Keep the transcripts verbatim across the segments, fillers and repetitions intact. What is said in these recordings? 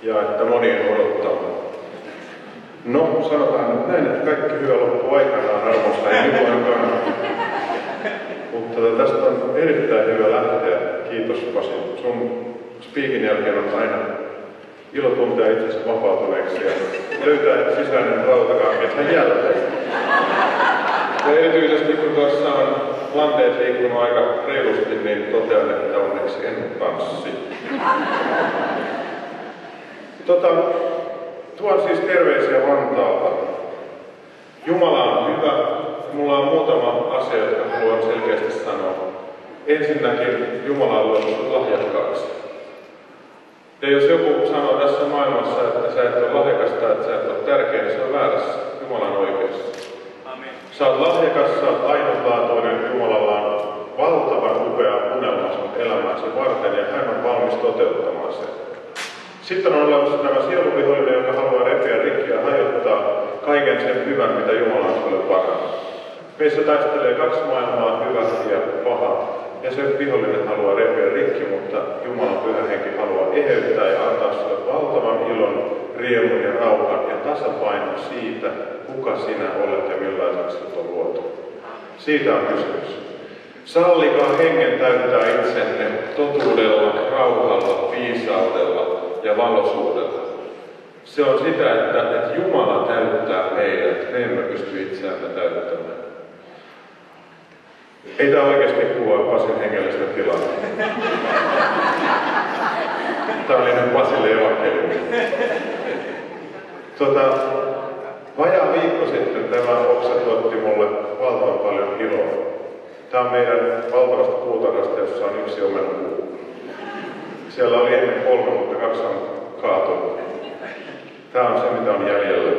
ja että monien odottama. No, sanotaan nyt näin, että kaikki hyvä loppuu aikanaan arvosta, ei milloinkaan. Mutta tästä on erittäin hyvä lähteä. Kiitos Pasi. Sun spiikin jälkeen on aina ilo tuntea itsensä vapautuneeksi ja löytää sisäinen rautakanki sen jälkeen. Ja erityisesti kun tuossa on lanteet liikkunut aika reilusti, niin totean, että onneksi en tanssi. Tota, tuon siis terveisiä Vantaalta. Jumala on hyvä. Mulla on muutama asia, jotka haluan selkeästi sanoa. Ensinnäkin Jumala on luonut lahjakkaaksi. Ja jos joku sanoo tässä maailmassa, että sä et ole lahjakasta, että sä et ole tärkeä, niin se on väärässä. Jumala on oikeassa. Amen. Sä oot lahjakas, sä oot ainutlaatuinen. Jumalalla on valtavan upea unelma sun elämääsi varten ja hän on valmis toteuttamaan sen. Sitten on olemassa tämä sieluvihollinen, joka haluaa repiä rikki ja hajottaa kaiken sen hyvän, mitä Jumala on sulle parannut. Meissä taistelee kaksi maailmaa, hyvä ja paha. Ja se vihollinen haluaa repiä rikki, mutta Jumalan pyhä henki haluaa eheyttää ja antaa sulle valtavan ilon, riemun ja rauhan ja tasapainon siitä, kuka sinä olet ja millaiseksi sut on luotu. Siitä on kysymys. Sallikaa hengen täyttää itsenne totuudella, rauhalla, viisaudella ja valoisuudella. Se on sitä, että, että Jumala täyttää meidät, me emme pysty itseämme täyttämään. Ei tämä oikeasti kuvaa Pasin hengellistä tilaa. Tämä oli nyt Pasille evankeliumi. Tota, vajaa viikko sitten tämä oksa tuotti mulle valtavan paljon iloa. Tämä on meidän valtavasta puutarhasta, jossa on yksi omenapuu. Siellä oli ennen kolme, mutta kaksi on kaatunut. Tämä on se, mitä on jäljellä.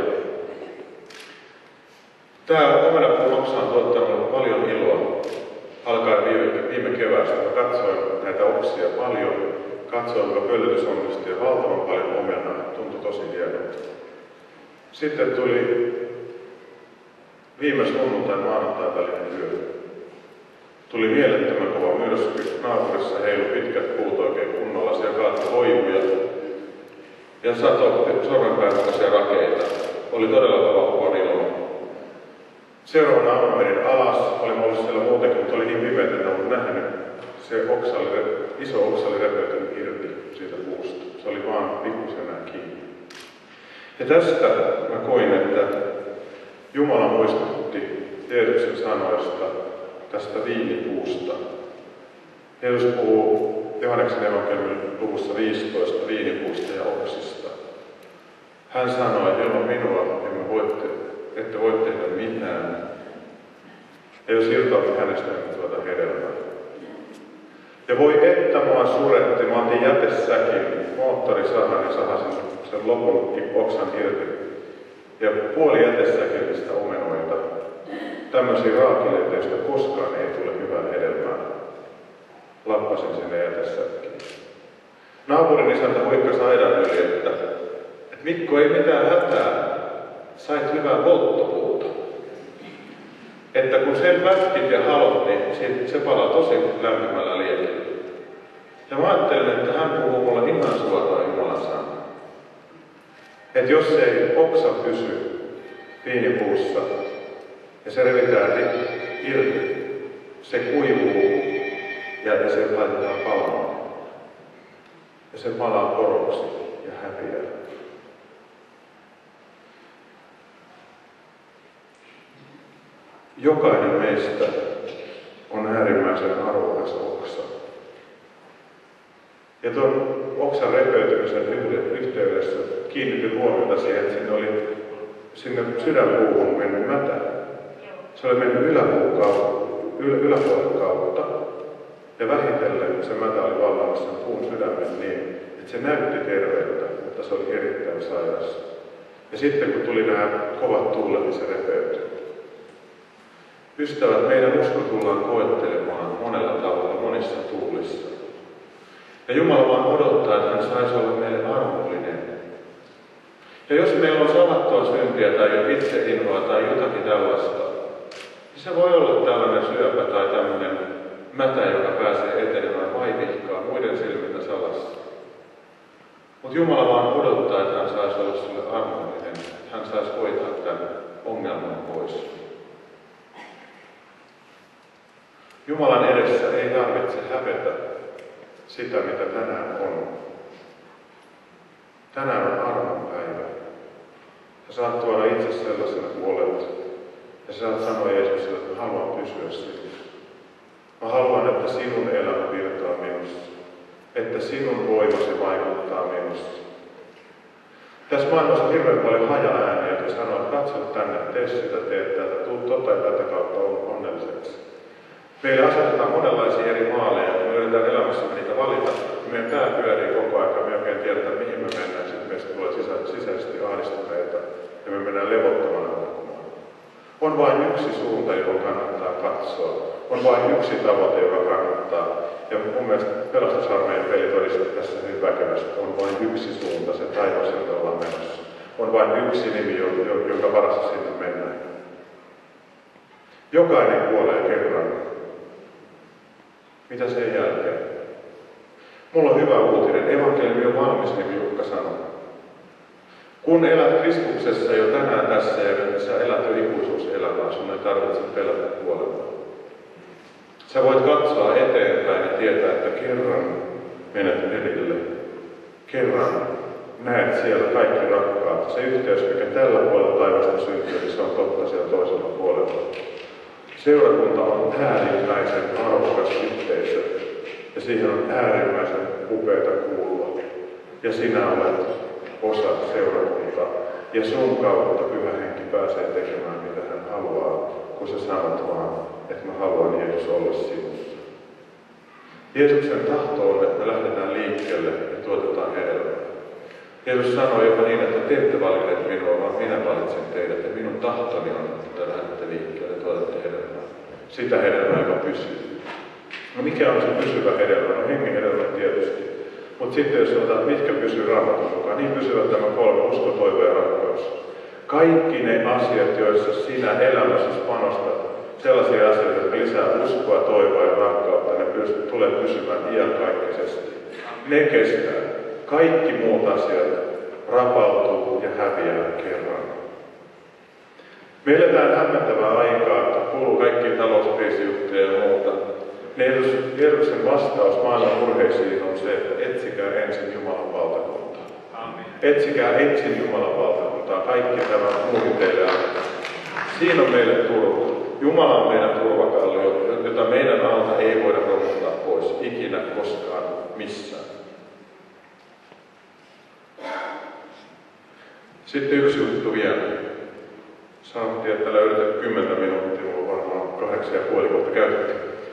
Tämä omenapuun oksa on tuottanut paljon iloa. Alkaen viime, viime keväästä. Mä katsoin näitä oksia paljon. Katsoin, kuinka pölytys onnistui ja valtavan paljon omenaa. Tuntui tosi hienolta. Sitten tuli viime sunnuntain maanantain välinen yö. Tuli mielettömän kova myrsky. Naapurissa heilu pitkät puut oikein kunnolla. Siellä kaattui hoivuja. Ja satoi sormenpäältäisiä rakeita. Oli todella kova kova ilma. Seuraavana aamuna menin alas. Olin ollut siellä muutenkin, mutta oli niin pimeä, että en ollut nähnyt. Se oksa oli, iso oksa oli repeytynyt irti siitä puusta. Se oli vaan pikkusenään kiinni. Ja tästä mä koin, että Jumala muistutti Jeesuksen sanoista tästä viinipuusta. Jeesus puhuu Johanneksen evankeliumin luvussa viisitoista viinipuusta ja oksista. Hän sanoi, että ilman minua emme voi te- ette voi tehdä mitään. Ja jos irtautti hänestä, niin tuota hedelmää. Ja voi että mua suretti, mä otin jätesäkin, moottorisahan ja sahasin sen lopun oksan irti. Ja puoli jätesäkillistä omenoita. Tämmöisiä raakileita, joista koskaan ei tule hyvää hedelmää. Lappasin sinne jätesäkkiin. Naapurin isäntä huikkasi aidan yli, että, että Mikko, ei mitään hätää. Sait hyvää polttopuuta. Että kun sen pätkit ja halot, niin se palaa tosi lämpimällä liekillä. Ja mä ajattelin, että hän puhuu mulle ihan suoraan Jumalan sanaa. Että jos ei oksa pysy viinipuussa ja se revitään irti, se kuivuu ja se laitetaan palamaan. Ja se palaa poroksi ja häviää. Jokainen meistä on äärimmäisen arvokas oksa. Ja tuon oksan repeytymisen yhteydessä kiinnitin huomiota siihen, että sinne oli sinne sydänpuuhun mennyt mätä. Se oli mennyt yläpuun kautta, yl, yläpuolen kautta. Ja vähitellen se mätä oli vallannut sen puun sydämen niin, että se näytti terveeltä, mutta se oli erittäin sairas. Ja sitten kun tuli nämä kovat tuulet, niin se repeytyi. Ystävät, meidän usko tullaan koettelemaan monella tavalla, monissa tuulissa. Ja Jumala vaan odottaa, että hän saisi olla meille armollinen. Ja jos meillä on salattua syntiä tai itseinhoa tai jotakin tällaista, niin se voi olla tällainen syöpä tai tämmöinen mätä, joka pääsee etenemään vaivihkaa muiden silmiltä salassa. Mutta Jumala vaan odottaa, että hän saisi olla sulle armollinen, että hän saisi hoitaa tämän ongelman pois. Jumalan edessä ei tarvitse hävetä sitä, mitä tänään on. Tänään on armon päivä. Sä saat tuoda itse sellaisena kuin olet. Ja sä saat sanoa Jeesukselle, että mä haluan pysyä sinussa. Mä haluan, että sinun elämä virtaa minussa. Että sinun voimasi vaikuttaa minussa. Tässä maailmassa on hirveän paljon haja-ääniä, jotka sanoo, että katso tänne, tee sitä, tee tätä, tuu tota ja tätä kautta onnelliseksi. Meille asetetaan monenlaisia eri maaleja, ja me yritetään elämässämme niitä valita. Meidän pää pyörii koko ajan, me oikein tiedetään, mihin me mennään. Sitten meistä tulee sisä- sisäisesti ahdistuneita, ja me mennään levottomana nukkumaan. On vain yksi suunta, johon kannattaa katsoa. On vain yksi tavoite, joka kannattaa. Ja mun mielestä pelastusarmeijan peli todistaa tässä hyvin väkevästi. On vain yksi suunta, se taivas, jota ollaan menossa. On vain yksi nimi, jonka varassa sinne mennään. Jokainen kuolee kerran. Mitä sen jälkeen? Mulla on hyvä uutinen. Evankeliumi on valmis, niin kuin Jukka sanoi. Kun elät Kristuksessa jo tänään tässä ja sä elät jo ikuisuuselämää, sun ei tarvitse pelätä kuolemaa. Sä voit katsoa eteenpäin ja tietää, että kerran menet perille. Kerran näet siellä kaikki rakkaat. Se yhteys, mikä tällä puolella taivasta syntyy, niin se on totta siellä toisella puolella. Seurakunta on äärimmäisen arvokas yhteisö. Ja siihen on äärimmäisen upeata kuulua. Ja sinä olet osa seurakuntaa. Ja sun kautta Pyhä Henki pääsee tekemään, mitä hän haluaa, kun sä sanot vaan, että mä haluan Jeesus olla sinussa. Jeesuksen tahto on, että me lähdetään liikkeelle ja tuotetaan hedelmää. Jeesus sanoi jopa niin, että te ette valinneet minua, vaan minä valitsen teidät. Ja minun tahtoni on, että te lähdette liikkeelle ja tuotatte hedelmää. Sitä hedelmää, joka pysyy. No mikä on se pysyvä hedelmä? No hengen hedelmä tietysti. Mutta sitten jos sanotaan, että mitkä pysyy Raamatun mukaan, niin pysyvät tämä kolme, usko, toivo ja rakkaus. Kaikki ne asiat, joissa sinä elämässä panostat, sellaisia asioita, jotka lisää uskoa, toivoa ja rakkautta, ne pystyt, tulee pysymään iankaikkisesti. Ne kestää. Kaikki muut asiat rapautuu ja häviää kerran. Me eletään hämmentävää aikaa, että kuuluu kaikkiin talouskriisijuttuja ja muuta. Jeesuksen vastaus maailman murheisiin on se, että etsikää ensin Jumalan valtakuntaa. Amen. Etsikää ensin Jumalan valtakuntaa. Kaikki tämä muu teille annetaan. Siinä on meille turva. Jumala on meidän turvakallio, jota meidän alta ei voida romuttaa pois. Ikinä, koskaan, missään. Sitten yksi juttu vielä. Sanottiin, että löydetään kymmentä minuuttia, mulla on varmaan kahdeksan ja puoli vuotta käytetty.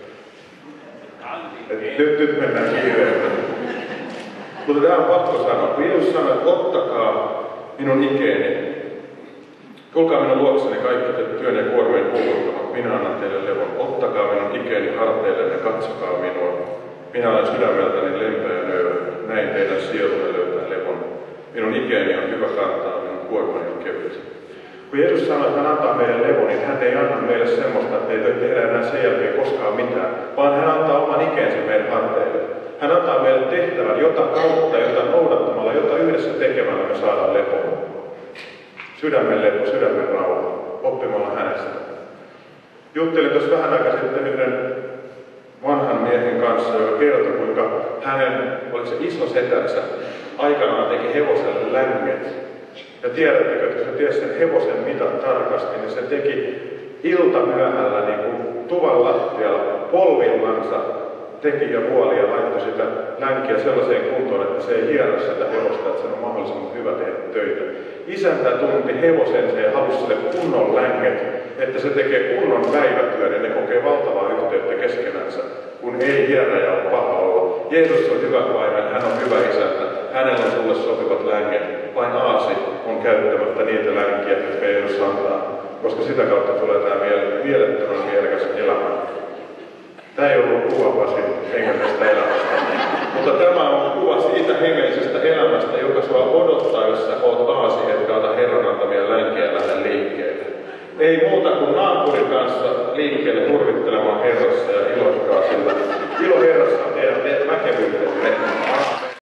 Nyt, nyt mennään kiireellä. Mutta tämä on pakko sanoa. Kun Jeesus sanoi, että ottakaa minun ikeeni. Tulkaa minun luokseni kaikki te työn ja kuormeen kuuluttamat. Minä annan teille levon. Ottakaa minun ikeeni harteille ja katsokaa minua. Minä olen sydämeltäni lempeä ja nöyrä. Näin teidän sielunne löytää levon. Minun ikeeni on hyvä kantaa, minun kuormani on kevyt. Kun Jeesus sanoi, että hän antaa meille levon, niin hän ei anna meille semmoista, että ei voi tehdä enää sen jälkeen koskaan mitään, vaan hän antaa oman ikänsä meidän harteille. Hän antaa meille tehtävän, jota kautta, jota noudattamalla, jota yhdessä tekemällä me saadaan lepoon. Sydämen lepo, sydämen rauha, oppimalla hänestä. Juttelin tuossa vähän aikaa sitten yhden vanhan miehen kanssa, joka kertoi, kuinka hänen, oliko se iso setänsä, aikanaan teki hevoselle länget. Ja tiedättekö, että kun se tiesi sen hevosen mitan tarkasti, niin se teki iltamyöhällä niin kuin tuvan lattialla polvillansa teki ja huoli ja laittoi sitä länkiä sellaiseen kuntoon, että se ei hierä sitä hevosta, että sen on mahdollisimman hyvä tehdä töitä. Isäntä tunti hevosensa ja halusi sille kunnon länget, että se tekee kunnon päivätyön ja ne kokee valtavaa yhteyttä keskenänsä, kun ei hierräjä ole paha olla. Jeesus on hyvä paimen, hän on hyvä isäntä, hänellä on sulle sopivat länget. Vain aasi on käyttämättä niitä länkiä, jotka Jeesus antaa, koska sitä kautta tulee tämä mielettömän mielekäs elämä. Tämä ei ollut kuva Pasi hengellisestä elämästä, mutta tämä on kuva siitä hengellisestä elämästä, joka sua odottaa, jos sä oot aasi, etkä ota Herran antamia länkiä ja lähde liikkeelle. Ei muuta kuin naapurin kanssa liikkeelle hurvittelemaan Herrassa ja